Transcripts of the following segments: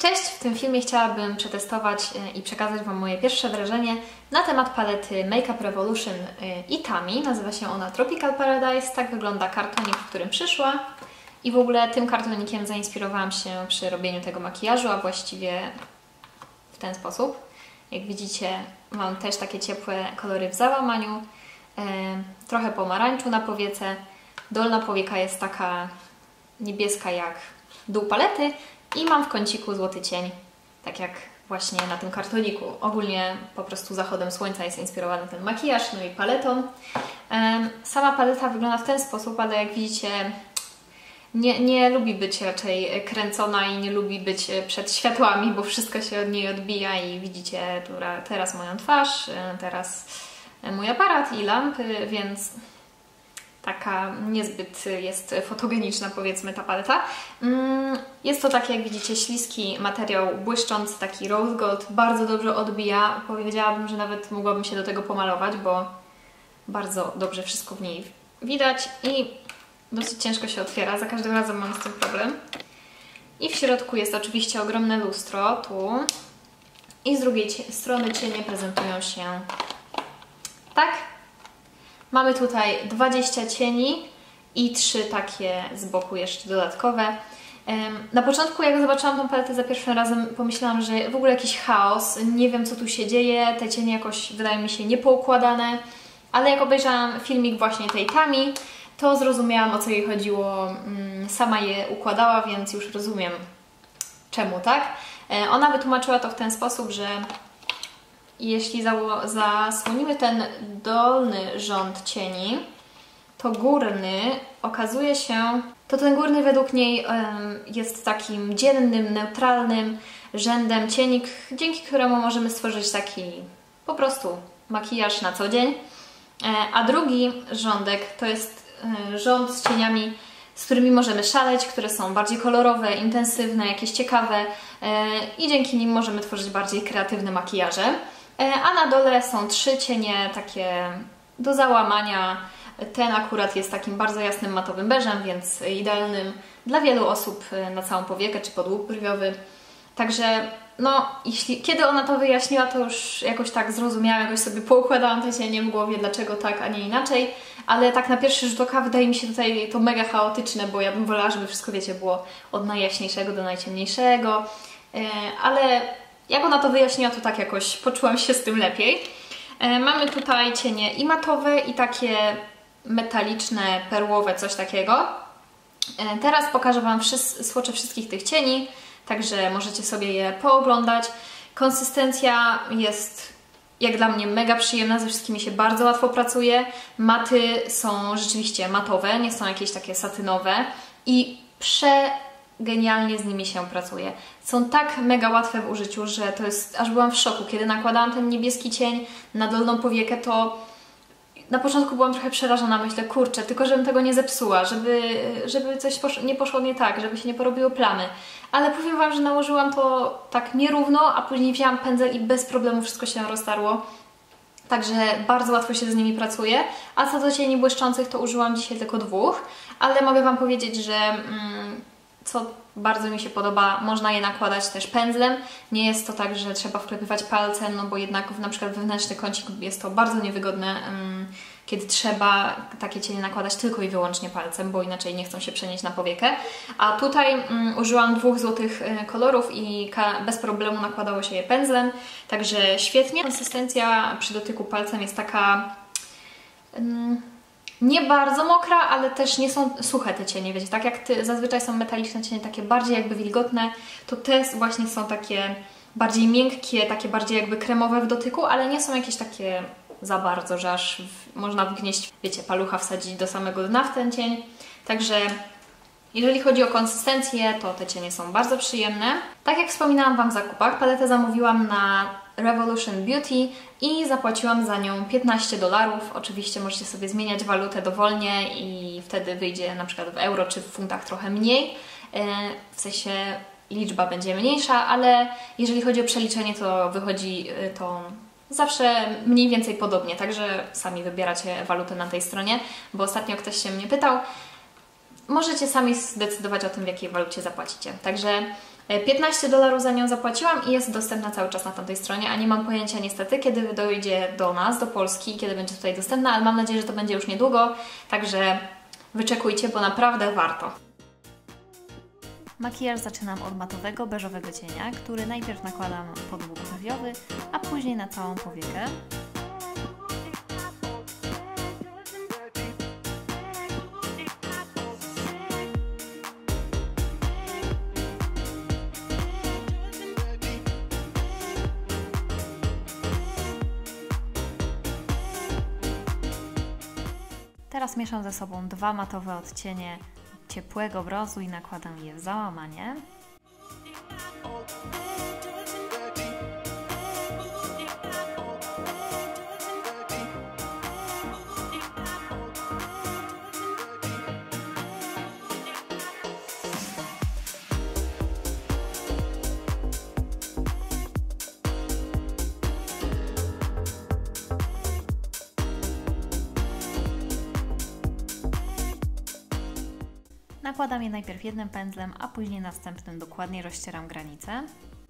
Cześć! W tym filmie chciałabym przetestować i przekazać Wam moje pierwsze wrażenie na temat palety Makeup Revolution Itami. Nazywa się ona Tropical Paradise. Tak wygląda kartonik, w którym przyszła. I w ogóle tym kartonikiem zainspirowałam się przy robieniu tego makijażu, a właściwie w ten sposób. Jak widzicie, mam też takie ciepłe kolory w załamaniu. Trochę pomarańczu na powiece. Dolna powieka jest taka niebieska jak dół palety. I mam w kąciku złoty cień, tak jak właśnie na tym kartoniku. Ogólnie po prostu zachodem słońca jest inspirowany ten makijaż, no i paletą. Sama paleta wygląda w ten sposób, ale jak widzicie nie lubi być raczej kręcona i nie lubi być przed światłami, bo wszystko się od niej odbija i widzicie teraz moją twarz, teraz mój aparat i lampy, więc taka niezbyt jest fotogeniczna, powiedzmy, ta paleta. Jest to taki, jak widzicie, śliski materiał, błyszczący, taki rose gold, bardzo dobrze odbija. Powiedziałabym, że nawet mogłabym się do tego pomalować, bo bardzo dobrze wszystko w niej widać i dosyć ciężko się otwiera, za każdym razem mam z tym problem. I w środku jest oczywiście ogromne lustro, tu. I z drugiej strony cienie prezentują się tak. Mamy tutaj 20 cieni i 3 takie z boku jeszcze dodatkowe. Na początku, jak zobaczyłam tą paletę za pierwszym razem, pomyślałam, że w ogóle jakiś chaos, nie wiem co tu się dzieje, te cienie jakoś wydają mi się niepoukładane, ale jak obejrzałam filmik właśnie tej Tami, to zrozumiałam, o co jej chodziło, sama je układała, więc już rozumiem czemu, tak? Ona wytłumaczyła to w ten sposób, że jeśli zasłonimy ten dolny rząd cieni, to górny okazuje się, to ten górny według niej jest takim dziennym, neutralnym rzędem cieni, dzięki któremu możemy stworzyć taki po prostu makijaż na co dzień. A drugi rządek to jest rząd z cieniami, z którymi możemy szaleć, które są bardziej kolorowe, intensywne, jakieś ciekawe i dzięki nim możemy tworzyć bardziej kreatywne makijaże. A na dole są 3 cienie takie do załamania. Ten akurat jest takim bardzo jasnym matowym beżem, więc idealnym dla wielu osób na całą powiekę czy podłóg brwiowy. Także no, kiedy ona to wyjaśniła, to już jakoś tak zrozumiałam, jakoś sobie poukładałam te cienie w głowie, dlaczego tak, a nie inaczej. Ale tak na pierwszy rzut oka wydaje mi się tutaj to mega chaotyczne, bo ja bym wolała, żeby wszystko, wiecie, było od najjaśniejszego do najciemniejszego. Ale jak ona to wyjaśniła, to tak jakoś poczułam się z tym lepiej. Mamy tutaj cienie i matowe, i takie metaliczne, perłowe, coś takiego. Teraz pokażę Wam swatche wszystkich tych cieni, także możecie sobie je pooglądać. Konsystencja jest, jak dla mnie, mega przyjemna, ze wszystkimi się bardzo łatwo pracuje. Maty są rzeczywiście matowe, nie są jakieś takie satynowe i genialnie z nimi się pracuje. Są tak mega łatwe w użyciu, że to jest, aż byłam w szoku. Kiedy nakładałam ten niebieski cień na dolną powiekę, to na początku byłam trochę przerażona. Myślę, kurczę, tylko żebym tego nie zepsuła, żeby coś nie poszło nie tak, żeby się nie porobiły plamy. Ale powiem Wam, że nałożyłam to tak nierówno, a później wzięłam pędzel i bez problemu wszystko się roztarło. Także bardzo łatwo się z nimi pracuje. A co do cieni błyszczących, to użyłam dzisiaj tylko 2, ale mogę Wam powiedzieć, że co bardzo mi się podoba, można je nakładać też pędzlem. Nie jest to tak, że trzeba wklepywać palcem, no bo jednak na przykład wewnętrzny kącik jest to bardzo niewygodne, kiedy trzeba takie cienie nakładać tylko i wyłącznie palcem, bo inaczej nie chcą się przenieść na powiekę. A tutaj użyłam 2 złotych kolorów i bez problemu nakładało się je pędzlem, także świetnie. Konsystencja przy dotyku palcem jest taka nie bardzo mokra, ale też nie są suche te cienie, wiecie, tak jak zazwyczaj są metaliczne cienie takie bardziej jakby wilgotne, to te właśnie są takie bardziej miękkie, takie bardziej jakby kremowe w dotyku, ale nie są jakieś takie za bardzo, że aż można wgnieść, wiecie, palucha wsadzić do samego dna w ten cień. Także jeżeli chodzi o konsystencję, to te cienie są bardzo przyjemne. Tak jak wspominałam Wam w zakupach, paletę zamówiłam na Revolution Beauty i zapłaciłam za nią $15. Oczywiście możecie sobie zmieniać walutę dowolnie i wtedy wyjdzie na przykład w euro czy w funtach trochę mniej. W sensie liczba będzie mniejsza, ale jeżeli chodzi o przeliczenie, to wychodzi to zawsze mniej więcej podobnie. Także sami wybieracie walutę na tej stronie, bo ostatnio ktoś się mnie pytał. Możecie sami zdecydować o tym, w jakiej walucie zapłacicie. Także $15 za nią zapłaciłam i jest dostępna cały czas na tamtej stronie, a nie mam pojęcia niestety, kiedy dojdzie do nas, do Polski, kiedy będzie tutaj dostępna, ale mam nadzieję, że to będzie już niedługo, także wyczekujcie, bo naprawdę warto. Makijaż zaczynam od matowego, beżowego cienia, który najpierw nakładam pod łuk brwiowy, a później na całą powiekę. Teraz mieszam ze sobą dwa matowe odcienie ciepłego brązu i nakładam je w załamanie. Nakładam je najpierw jednym pędzlem, a później następnym dokładnie rozcieram granicę.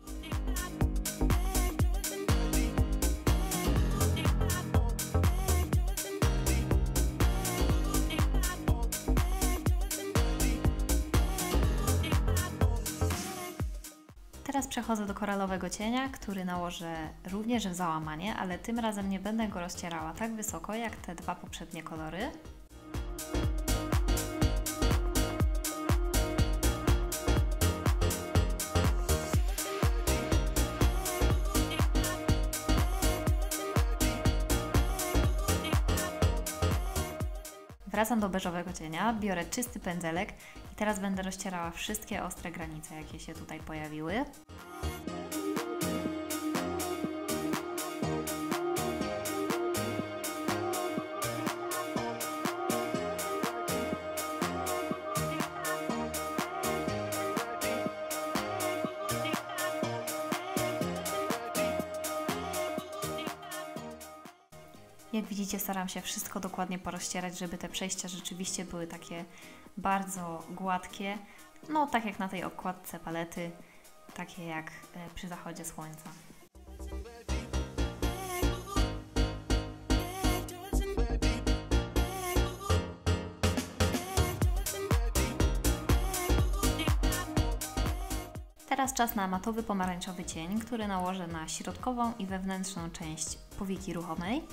Teraz przechodzę do koralowego cienia, który nałożę również w załamanie, ale tym razem nie będę go rozcierała tak wysoko jak te dwa poprzednie kolory. Wracam do beżowego cienia, biorę czysty pędzelek i teraz będę rozcierała wszystkie ostre granice, jakie się tutaj pojawiły. Jak widzicie, staram się wszystko dokładnie porozcierać, żeby te przejścia rzeczywiście były takie bardzo gładkie, no tak jak na tej okładce palety, takie jak przy zachodzie słońca. Teraz czas na matowy pomarańczowy cień, który nałożę na środkową i wewnętrzną część powieki ruchomej.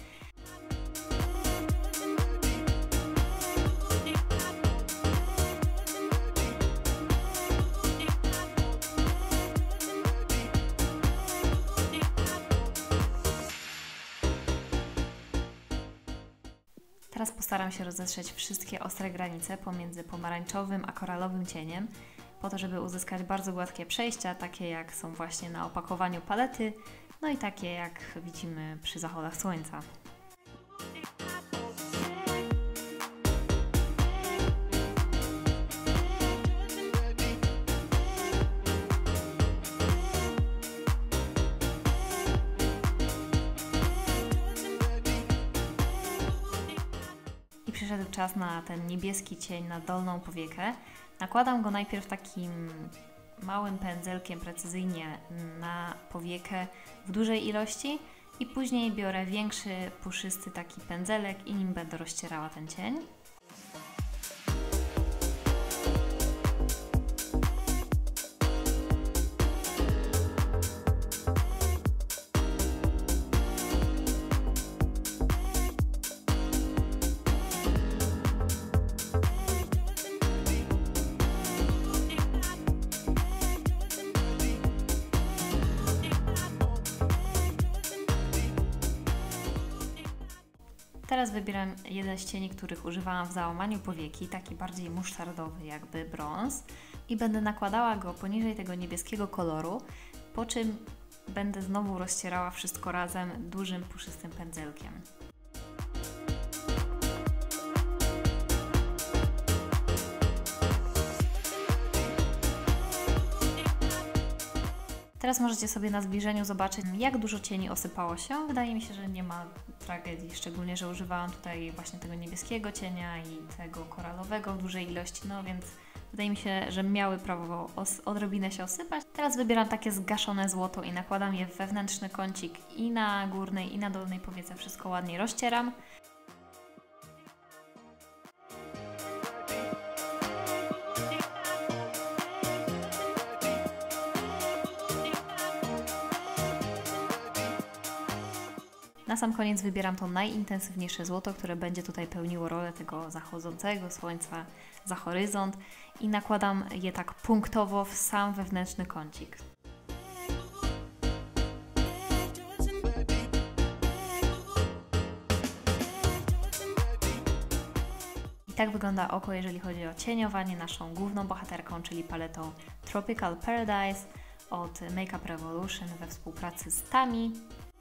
Teraz postaram się rozetrzeć wszystkie ostre granice pomiędzy pomarańczowym a koralowym cieniem, po to, żeby uzyskać bardzo gładkie przejścia, takie jak są właśnie na opakowaniu palety, no i takie jak widzimy przy zachodach słońca. I przyszedł czas na ten niebieski cień na dolną powiekę. Nakładam go najpierw takim małym pędzelkiem precyzyjnie na powiekę w dużej ilości i później biorę większy, puszysty taki pędzelek i nim będę rozcierała ten cień. Teraz wybieram jeden z cieni, których używałam w załamaniu powieki, taki bardziej musztardowy, jakby brąz, i będę nakładała go poniżej tego niebieskiego koloru, po czym będę znowu rozcierała wszystko razem dużym, puszystym pędzelkiem. Teraz możecie sobie na zbliżeniu zobaczyć, jak dużo cieni osypało się. Wydaje mi się, że nie ma tragedii, szczególnie, że używałam tutaj właśnie tego niebieskiego cienia i tego koralowego w dużej ilości, no więc Wydaje mi się, że miały prawo odrobinę się osypać. Teraz wybieram takie zgaszone złoto i nakładam je w wewnętrzny kącik i na górnej, i na dolnej powiece. Wszystko ładnie rozcieram. Na sam koniec wybieram to najintensywniejsze złoto, które będzie tutaj pełniło rolę tego zachodzącego słońca za horyzont i nakładam je tak punktowo w sam wewnętrzny kącik. I tak wygląda oko, jeżeli chodzi o cieniowanie naszą główną bohaterką, czyli paletą Tropical Paradise od Make Up Revolution we współpracy z Tami.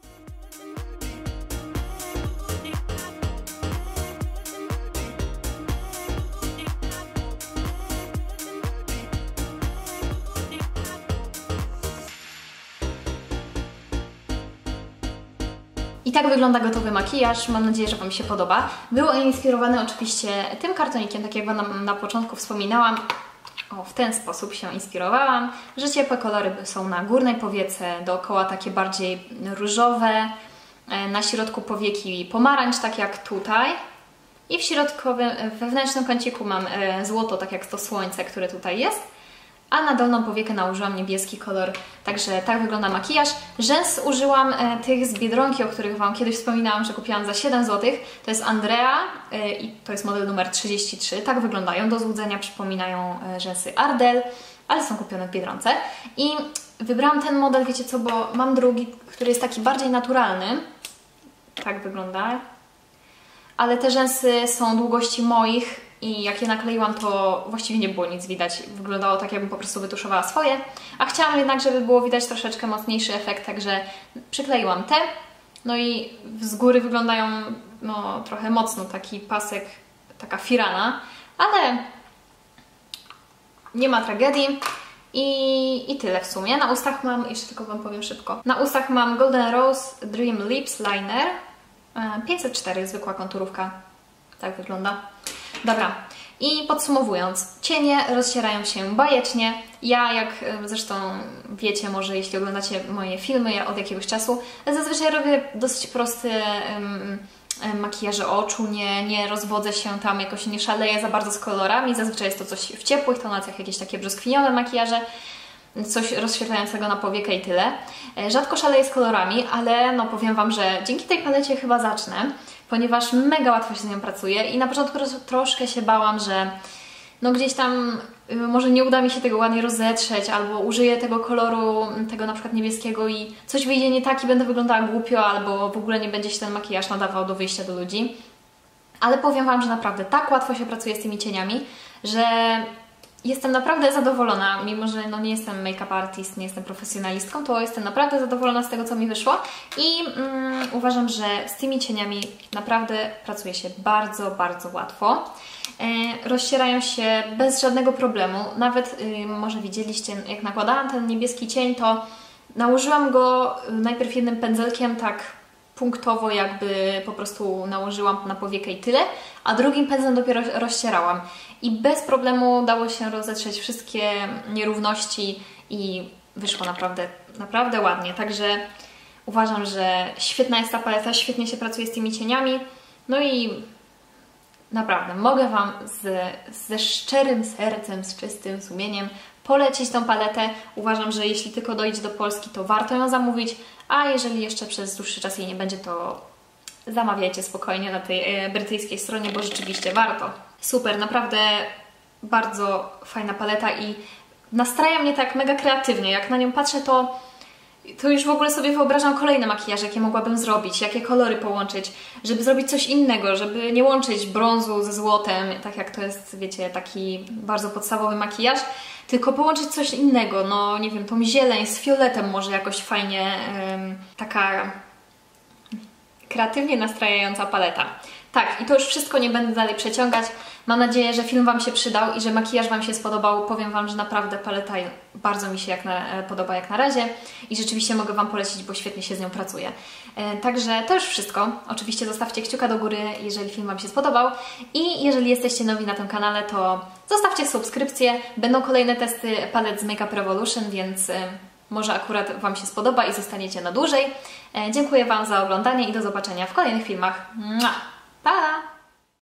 I tak wygląda gotowy makijaż. Mam nadzieję, że Wam się podoba. Był on inspirowany oczywiście tym kartonikiem, tak jak Wam na początku wspominałam. O, w ten sposób się inspirowałam, że ciepłe kolory są na górnej powiece, dookoła takie bardziej różowe, na środku powieki pomarańcz, tak jak tutaj. I w środkowym, wewnętrznym kąciku mam złoto, tak jak to słońce, które tutaj jest. A na dolną powiekę nałożyłam niebieski kolor, także tak wygląda makijaż. Rzęs użyłam tych z Biedronki, o których Wam kiedyś wspominałam, że kupiłam za 7 zł. To jest Andrea i to jest model numer 33. Tak wyglądają, do złudzenia przypominają rzęsy Ardell, ale są kupione w Biedronce. I wybrałam ten model, wiecie co, bo mam drugi, który jest taki bardziej naturalny. Tak wygląda. Ale te rzęsy są długości moich. I jak je nakleiłam, to właściwie nie było nic widać. Wyglądało tak, jakbym po prostu wytuszowała swoje. A chciałam jednak, żeby było widać troszeczkę mocniejszy efekt, także przykleiłam te. No i z góry wyglądają no, trochę mocno, taki pasek, taka firana. Ale nie ma tragedii. I tyle w sumie. Na ustach mam, jeszcze tylko Wam powiem szybko. Na ustach mam Golden Rose Dream Lips Liner. 504, zwykła konturówka. Tak wygląda. Dobra, i podsumowując, cienie rozcierają się bajecznie. Ja, jak zresztą wiecie, może jeśli oglądacie moje filmy od jakiegoś czasu, zazwyczaj robię dosyć prosty makijaże oczu, nie rozwodzę się tam, jakoś nie szaleję za bardzo z kolorami, zazwyczaj jest to coś w ciepłych tonacjach, jakieś takie brzoskwiniowe makijaże, coś rozświetlającego na powiekę i tyle. Rzadko szaleję z kolorami, ale no powiem Wam, że dzięki tej palecie chyba zacznę, ponieważ mega łatwo się z nią pracuje i na początku troszkę się bałam, że no gdzieś tam może nie uda mi się tego ładnie rozetrzeć, albo użyję tego koloru, tego na przykład niebieskiego i coś wyjdzie nie tak i będę wyglądała głupio, albo w ogóle nie będzie się ten makijaż nadawał do wyjścia do ludzi. Ale powiem Wam, że naprawdę tak łatwo się pracuje z tymi cieniami, że jestem naprawdę zadowolona, mimo że no nie jestem make-up artist, nie jestem profesjonalistką, to jestem naprawdę zadowolona z tego, co mi wyszło i uważam, że z tymi cieniami naprawdę pracuje się bardzo, bardzo łatwo. Rozcierają się bez żadnego problemu. Nawet może widzieliście, jak nakładałam ten niebieski cień, to nałożyłam go najpierw jednym pędzelkiem, tak punktowo jakby po prostu nałożyłam na powiekę i tyle, a drugim pędzlem dopiero rozcierałam. I bez problemu dało się rozetrzeć wszystkie nierówności i wyszło naprawdę, naprawdę ładnie. Także uważam, że świetna jest ta paleta, świetnie się pracuje z tymi cieniami. No i naprawdę mogę Wam ze szczerym sercem, z czystym sumieniem polecić tą paletę. Uważam, że jeśli tylko dojdzie do Polski, to warto ją zamówić, a jeżeli jeszcze przez dłuższy czas jej nie będzie, to zamawiajcie spokojnie na tej brytyjskiej stronie, bo rzeczywiście warto. Super, naprawdę bardzo fajna paleta i nastraja mnie tak mega kreatywnie. Jak na nią patrzę, to już w ogóle sobie wyobrażam kolejne makijaże, jakie mogłabym zrobić, jakie kolory połączyć, żeby zrobić coś innego, żeby nie łączyć brązu ze złotem, tak jak to jest, wiecie, taki bardzo podstawowy makijaż, tylko połączyć coś innego, no nie wiem, tą zieleń z fioletem może jakoś fajnie, taka kreatywnie nastrajająca paleta. Tak, i to już wszystko, nie będę dalej przeciągać. Mam nadzieję, że film Wam się przydał i że makijaż Wam się spodobał. Powiem Wam, że naprawdę paleta bardzo mi się podoba jak na razie i rzeczywiście mogę Wam polecić, bo świetnie się z nią pracuje. Także to już wszystko. Oczywiście zostawcie kciuka do góry, jeżeli film Wam się spodobał i jeżeli jesteście nowi na tym kanale, to zostawcie subskrypcję. Będą kolejne testy palet z Make Up Revolution, więc może akurat Wam się spodoba i zostaniecie na dłużej. Dziękuję Wam za oglądanie i do zobaczenia w kolejnych filmach. Pa!